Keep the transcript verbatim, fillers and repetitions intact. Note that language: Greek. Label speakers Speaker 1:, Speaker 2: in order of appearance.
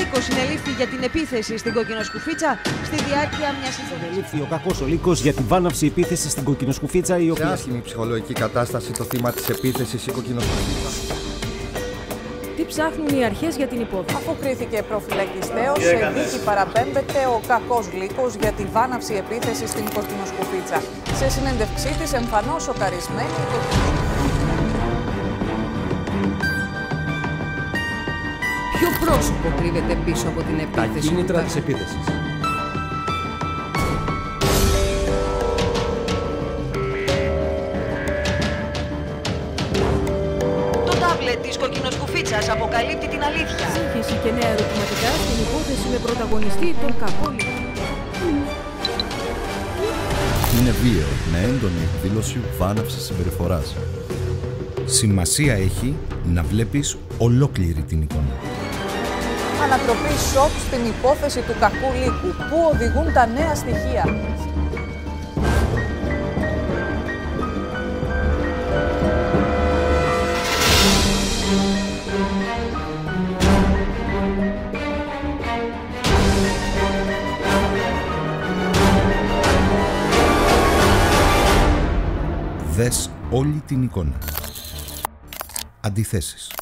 Speaker 1: Λύκος συνελήφθη για την επίθεση στην Κοκκινοσκουφίτσα στη διάρκεια μιας συζήτησης.
Speaker 2: Συνελήφθη ο κακός ο Λύκος για την βάναυση επίθεση στην Κοκκινοσκουφίτσα, η οποία.
Speaker 3: Σε άσχημη ψυχολογική κατάσταση το θύμα της επίθεσης η Κοκκινοσκουφίτσα.
Speaker 4: Τι ψάχνουν οι αρχές για την υπόθεση?
Speaker 5: Αφού κρίθηκε προφυλακιστέος, σε δίκη παραπέμπεται ο κακός Λύκος για τη βάναυση επίθεση στην Κοκκινοσκουφίτσα. Σε συνέντευξή της εμφανώς σοκαρισμένη η Κοκκινοσκουφίτσα.
Speaker 4: Ποιο πρόσωπο κρύβεται πίσω από την επίθεση?
Speaker 2: Τα κίνητρα της επίθεσης.
Speaker 1: Το τάμπλετ της Κοκκινοσκουφίτσας αποκαλύπτει την αλήθεια.
Speaker 4: Σύγχυση και νέα ερωτηματικά στην υπόθεση με πρωταγωνιστή τον κακό Λύκο.
Speaker 6: Είναι βίαιο με έντονη εκδήλωση βάναυσης συμπεριφοράς. Σημασία έχει να βλέπεις ολόκληρη την εικόνα.
Speaker 5: Ανατροπή σοκ στην υπόθεση του κακού Λύκου. Πού οδηγούν τα νέα στοιχεία?
Speaker 6: Δες όλη την εικόνα. Αντιθέσεις.